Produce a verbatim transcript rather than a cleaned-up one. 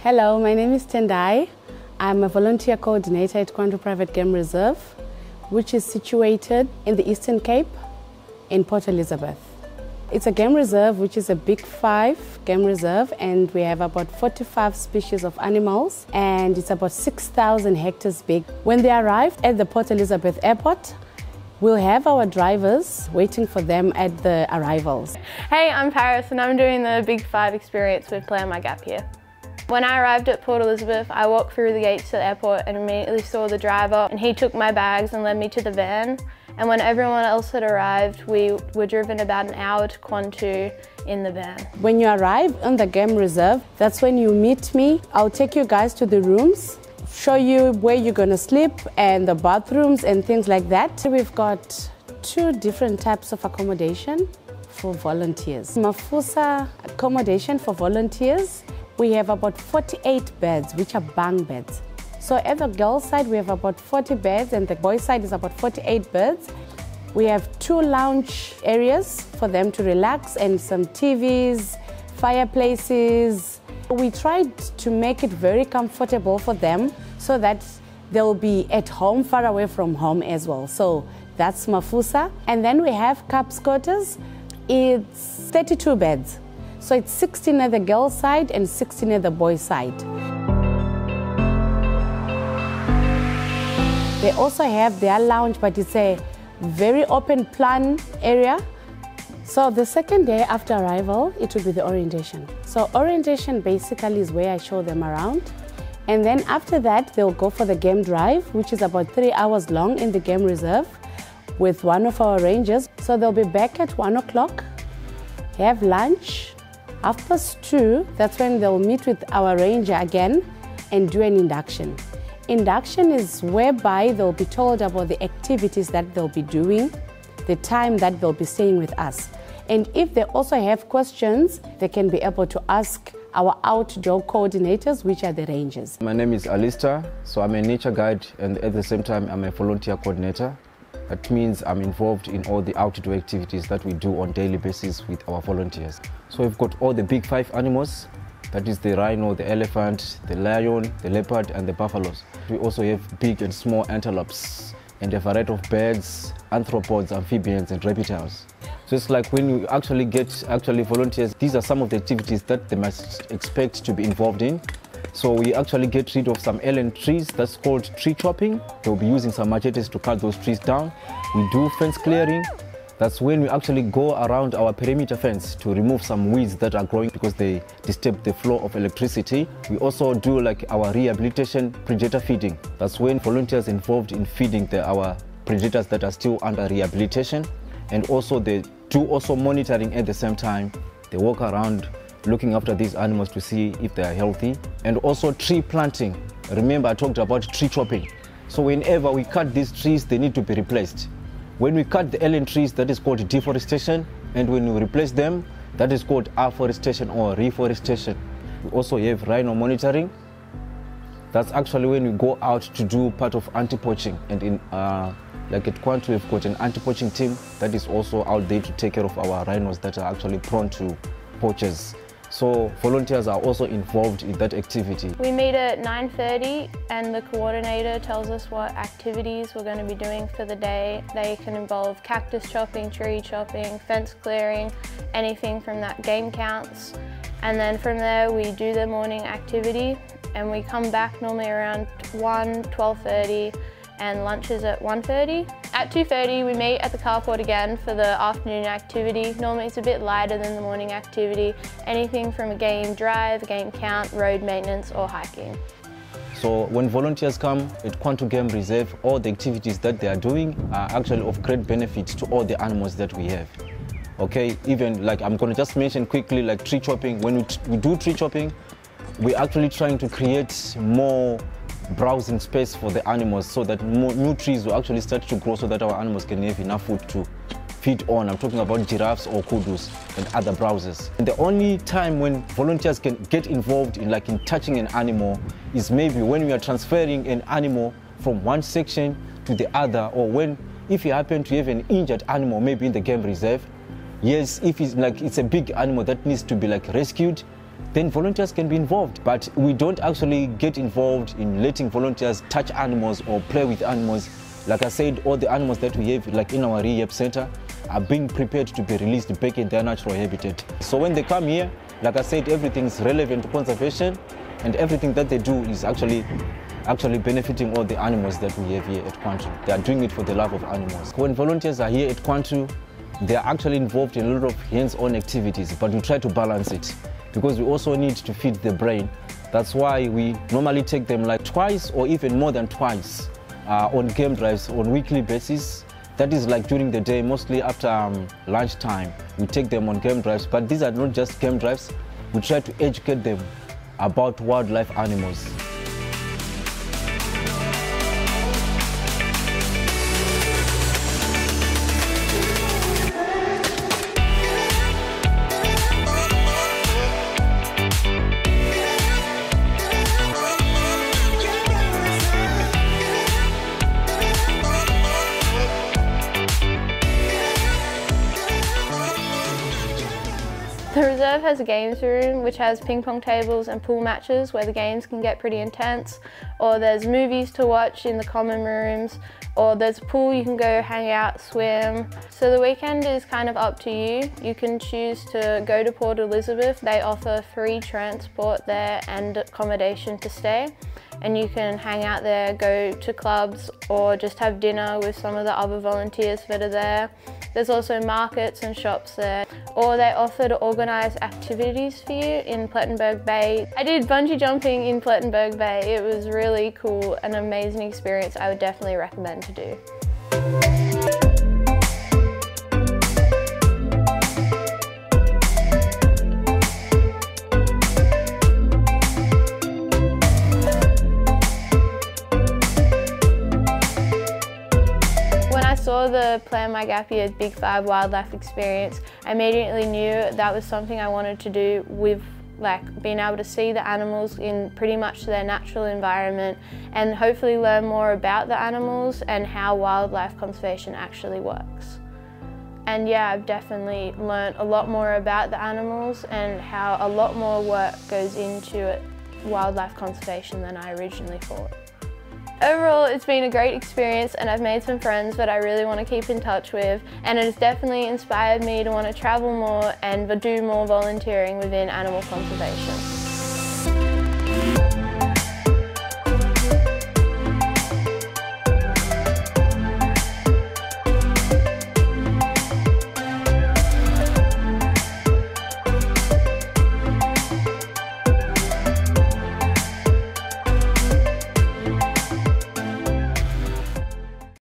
Hello, my name is Tendai. I'm a volunteer coordinator at Kwandu Private Game Reserve, which is situated in the Eastern Cape in Port Elizabeth. It's a game reserve which is a big five game reserve, and we have about forty-five species of animals, and it's about six thousand hectares big. When they arrive at the Port Elizabeth airport, we'll have our drivers waiting for them at the arrivals. Hey, I'm Paris and I'm doing the Big Five experience with Plan My Gap here. When I arrived at Port Elizabeth, I walked through the gates to the airport and immediately saw the driver, and he took my bags and led me to the van. And when everyone else had arrived, we were driven about an hour to Kwandu in the van. When you arrive on the game reserve, that's when you meet me. I'll take you guys to the rooms, show you where you're gonna sleep and the bathrooms and things like that. We've got two different types of accommodation for volunteers. Mafusa accommodation for volunteers, we have about forty-eight beds, which are bunk beds. So at the girls' side, we have about forty beds, and the boys' side is about forty-eight beds. We have two lounge areas for them to relax and some T Vs, fireplaces. We tried to make it very comfortable for them so that they'll be at home, far away from home as well. So that's Mafusa. And then we have Caps Quarters. It's thirty-two beds. So it's sixteen at the girls' side and sixteen at the boys' side. They also have their lounge, but it's a very open plan area. So the second day after arrival, it will be the orientation. So orientation basically is where I show them around. And then after that, they'll go for the game drive, which is about three hours long in the game reserve with one of our rangers. So they'll be back at one o'clock, have lunch. Half past two, that's when they'll meet with our ranger again and do an induction. Induction is whereby they'll be told about the activities that they'll be doing, the time that they'll be staying with us. And if they also have questions, they can be able to ask our outdoor coordinators, which are the rangers. My name is Alistair, so I'm a nature guide, and at the same time I'm a volunteer coordinator. That means I'm involved in all the outdoor activities that we do on a daily basis with our volunteers. So we've got all the big five animals, that is the rhino, the elephant, the lion, the leopard and the buffaloes. We also have big and small antelopes and a variety of birds, arthropods, amphibians and reptiles. So it's like when you actually get actually volunteers, these are some of the activities that they must expect to be involved in. So we actually get rid of some alien trees, that's called tree chopping. They'll be using some machetes to cut those trees down. We do fence clearing. That's when we actually go around our perimeter fence to remove some weeds that are growing because they disturb the flow of electricity. We also do like our rehabilitation predator feeding. That's when volunteers involved in feeding the, our predators that are still under rehabilitation. And also they do also monitoring at the same time. They walk around looking after these animals to see if they are healthy. And also tree planting. Remember I talked about tree chopping. So whenever we cut these trees, they need to be replaced. When we cut the alien trees, that is called deforestation, and when we replace them, that is called afforestation or reforestation. We also have rhino monitoring. That's actually when we go out to do part of anti-poaching, and in uh, like at Kwandu, we've got an anti-poaching team that is also out there to take care of our rhinos that are actually prone to poachers. So volunteers are also involved in that activity. We meet at nine thirty and the coordinator tells us what activities we're going to be doing for the day. They can involve cactus chopping, tree chopping, fence clearing, anything from that game counts. And then from there we do the morning activity and we come back normally around one, twelve thirty, and lunch is at one thirty. At two thirty we meet at the carport again for the afternoon activity. Normally it's a bit lighter than the morning activity. Anything from a game drive, a game count, road maintenance or hiking. So when volunteers come at Kwandu Game Reserve, all the activities that they are doing are actually of great benefit to all the animals that we have. Okay, even like I'm going to just mention quickly like tree chopping. When we, we do tree chopping, we're actually trying to create more browsing space for the animals so that more new trees will actually start to grow so that our animals can have enough food to feed on. I'm talking about giraffes or kudus and other browsers. And the only time when volunteers can get involved in like in touching an animal is maybe when we are transferring an animal from one section to the other, or when if you happen to have an injured animal maybe in the game reserve. Yes, if it's like it's a big animal that needs to be like rescued, then volunteers can be involved. But we don't actually get involved in letting volunteers touch animals or play with animals. Like I said, all the animals that we have, like in our rehab center, are being prepared to be released back in their natural habitat. So when they come here, like I said, everything's relevant to conservation, and everything that they do is actually actually benefiting all the animals that we have here at Kwantu. They are doing it for the love of animals. When volunteers are here at Kwantu, they are actually involved in a lot of hands-on activities, but we try to balance it because we also need to feed the brain. That's why we normally take them like twice or even more than twice uh, on game drives on weekly basis. That is like during the day, mostly after um, lunchtime. We take them on game drives, but these are not just game drives. We try to educate them about wildlife animals. The reserve has a games room which has ping pong tables and pool matches where the games can get pretty intense, or there's movies to watch in the common rooms, or there's a pool you can go hang out, swim. So the weekend is kind of up to you. You can choose to go to Port Elizabeth. They offer free transport there and accommodation to stay. And you can hang out there, go to clubs, or just have dinner with some of the other volunteers that are there. There's also markets and shops there. Or they offer to organise activities for you in Plettenberg Bay. I did bungee jumping in Plettenberg Bay. It was really cool, an amazing experience I would definitely recommend to do. Saw the Plan My Gap Year Big Five wildlife experience, I immediately knew that was something I wanted to do with like being able to see the animals in pretty much their natural environment and hopefully learn more about the animals and how wildlife conservation actually works. And yeah, I've definitely learned a lot more about the animals and how a lot more work goes into it, wildlife conservation, than I originally thought. Overall, it's been a great experience and I've made some friends that I really want to keep in touch with, and it has definitely inspired me to want to travel more and do more volunteering within animal conservation.